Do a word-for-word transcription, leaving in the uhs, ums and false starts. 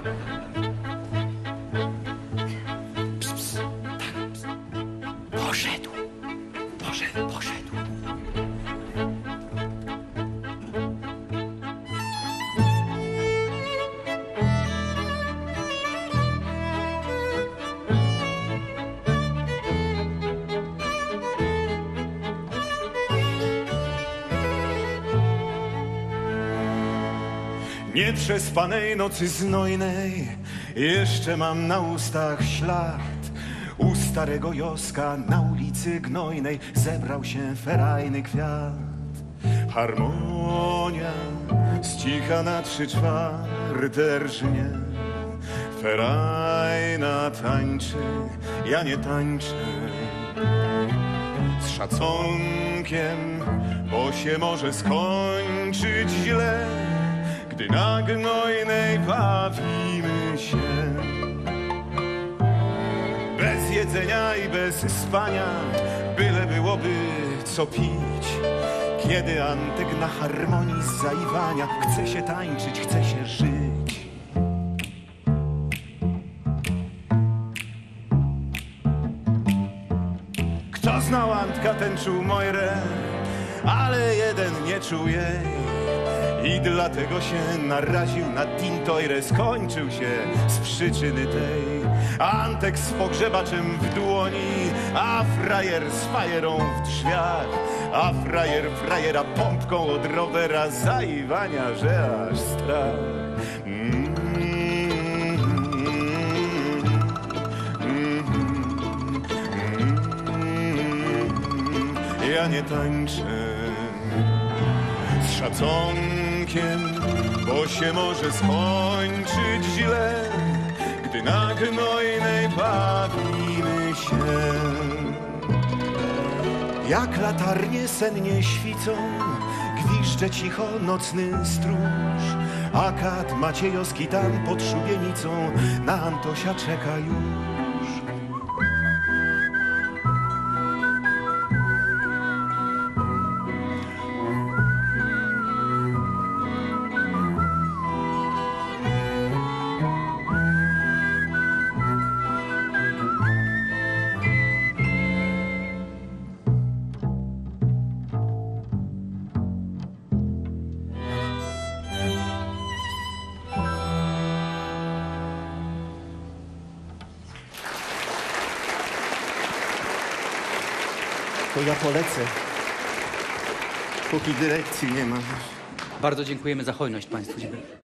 Ps, ps, tak, ps. Poszedł, poszedł, poszedł. Nieprzespanej nocy znojnej jeszcze mam na ustach ślad. U starego Joska na ulicy Gnojnej zebrał się ferajny kwiat. Harmonia ścicha na trzy czwarte rżnie. Ferajna tańczy, ja nie tańczę. Z szacunkiem, bo się może skończyć źle, gdy na Gnojnej bawimy się. Bez jedzenia i bez spania, byle byłoby co pić. Kiedy Antek na harmonii zaiwania, chce się tańczyć, chce się żyć. Kto znał Antka, ten czuł Mojrę, ale jeden nie czuł jej. I dlatego się naraził na tintojrę, skończył się z przyczyny tej. Antek z pogrzebaczem w dłoni, a frajer z fajerą w drzwiach. A frajer frajera pompką od rowera zaiwania, że aż strach. Mm, mm, mm, ja nie tańczę. Z szacunkiem, bo się może skończyć źle, gdy na Gnojnej bawimy się. Jak latarnie sennie świcą, gwizdże cicho nocny stróż, a kat Maciejowski tam pod szubienicą na Antosia czeka już. To ja polecę, póki dyrekcji nie ma. Bardzo dziękujemy za hojność państwu.